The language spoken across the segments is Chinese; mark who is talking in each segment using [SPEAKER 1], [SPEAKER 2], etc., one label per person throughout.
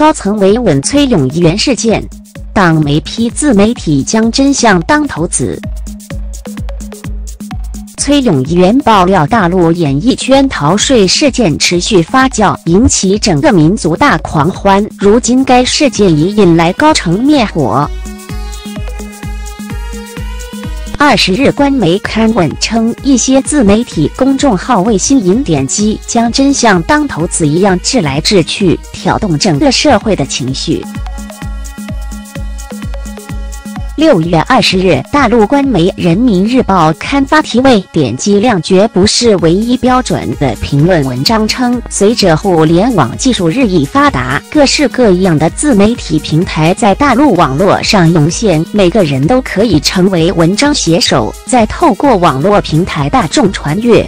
[SPEAKER 1] 高层维稳崔永元事件，党媒批自媒体将真相当头子。崔永元爆料大陆演艺圈逃税事件持续发酵，引起整个民族大狂欢。如今该事件已引来高层灭火。20日，官媒刊文称，一些自媒体公众号为吸引点击，将真相当头子一样掷来掷去，挑动整个社会的情绪。6月20日，大陆官媒《人民日报》刊发题为“点击量绝不是唯一标准”的评论文章称，随着互联网技术日益发达，各式各样的自媒体平台在大陆网络上涌现，每个人都可以成为文章写手，再透过网络平台大众传阅。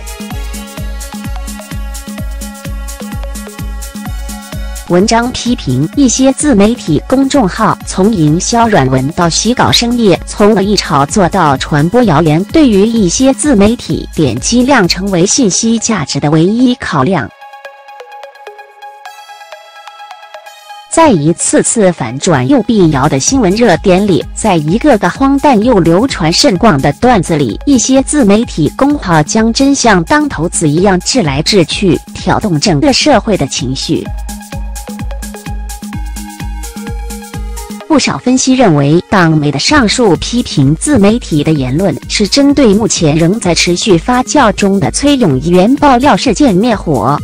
[SPEAKER 1] 文章批评一些自媒体公众号从营销软文到洗稿深夜，从恶意炒作到传播谣言，对于一些自媒体点击量成为信息价值的唯一考量。在一次次反转又辟谣的新闻热点里，在一个个荒诞又流传甚广的段子里，一些自媒体公号将真相当头子一样掷来掷去，挑动整个社会的情绪。不少分析认为，党媒的上述批评自媒体的言论是针对目前仍在持续发酵中的崔永元爆料事件灭火。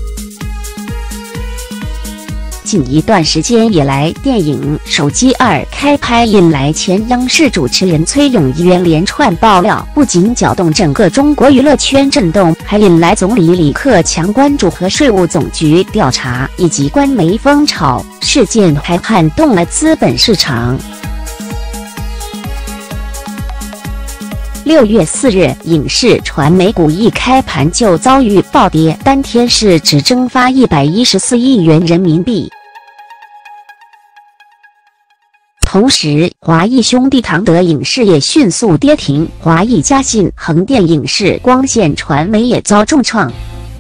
[SPEAKER 1] 近一段时间以来，电影《手机2》开拍引来前央视主持人崔永元连串爆料，不仅搅动整个中国娱乐圈震动，还引来总理李克强关注和税务总局调查，以及官媒风潮。事件还撼动了资本市场。6月4日，影视传媒股一开盘就遭遇暴跌，单天市值蒸发114亿元人民币。同时，华谊兄弟唐德影视也迅速跌停，华谊嘉信、横店影视、光线传媒也遭重创。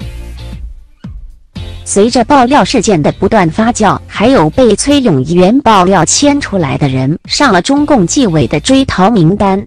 [SPEAKER 1] 随着爆料事件的不断发酵，还有被崔永元爆料牵出来的人上了中共纪委的追逃名单。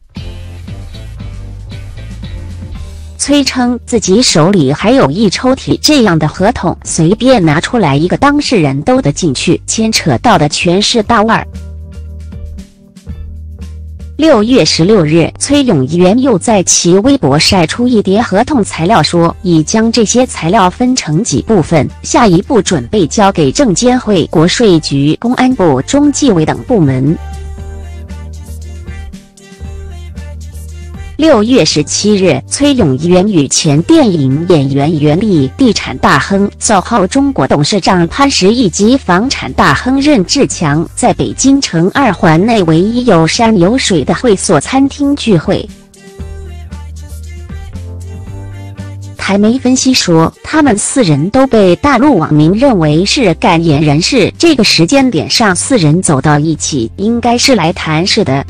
[SPEAKER 1] 崔称自己手里还有一抽屉这样的合同，随便拿出来一个当事人都得进去，牵扯到的全是大腕儿。6月16日，崔永元又在其微博晒出一叠合同材料，说已将这些材料分成几部分，下一步准备交给证监会、国税局、公安部、中纪委等部门。6月17日，崔永元与前电影演员袁立、地产大亨SOHO中国董事长潘石屹及房产大亨任志强在北京城2环内唯一有山有水的会所餐厅聚会。台媒分析说，他们4人都被大陆网民认为是感言人士，这个时间点上4人走到一起，应该是来谈事的。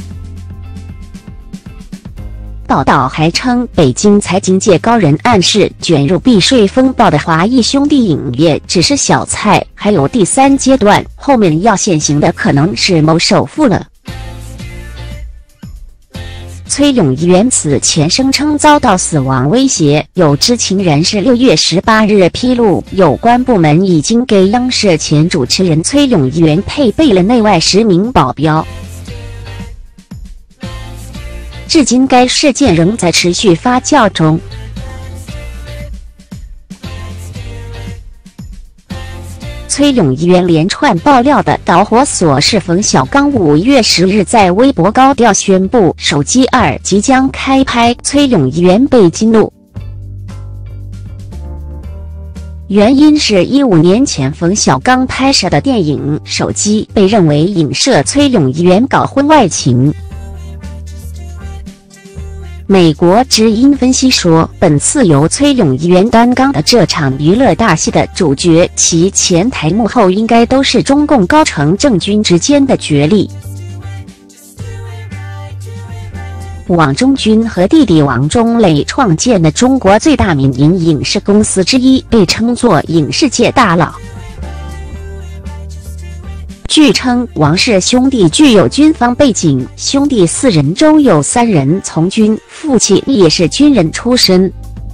[SPEAKER 1] 报道还称，北京财经界高人暗示，卷入避税风暴的华谊兄弟影业只是小菜，还有第3阶段，后面要现行的可能是谋首富了。崔永元此前声称遭到死亡威胁，有知情人士6月18日披露，有关部门已经给央视前主持人崔永元配备了内外10名保镖。至今，该事件仍在持续发酵中。崔永元连串爆料的导火索是冯小刚5月10日在微博高调宣布《手机2》即将开拍，崔永元被激怒。原因是15年前冯小刚拍摄的电影《手机》被认为影射崔永元搞婚外情。美国之音分析说，本次由崔永元担纲的这场娱乐大戏的主角，其前台幕后应该都是中共高层政军之间的角力。王中军和弟弟王中磊创建的中国最大民营影视公司之一，被称作影视界大佬。 据称，王氏兄弟具有军方背景，兄弟4人中有3人从军，父亲也是军人出身。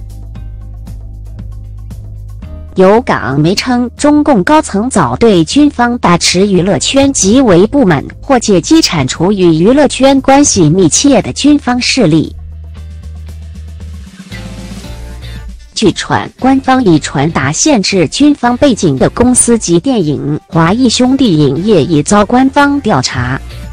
[SPEAKER 1] 有港媒称，中共高层早对军方把持娱乐圈极为不满，或借机铲除与娱乐圈关系密切的军方势力。据传，官方已传达限制军方背景的公司及电影华谊兄弟影业已遭官方调查。